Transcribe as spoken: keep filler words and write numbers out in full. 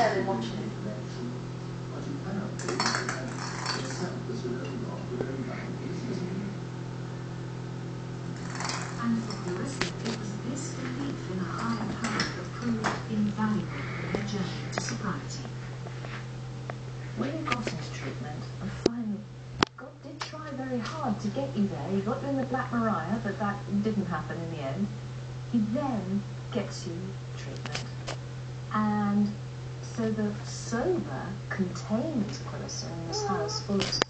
Yeah, they're watching it. And for Clarissa, it was this belief in a higher power that proved invaluable in her journey to sobriety. When you got into treatment, and finally, God did try very hard to get you there. He got you in the Black Maria, but that didn't happen in the end. He then gets you treatment. And so the sober contains Clarissa in this house full of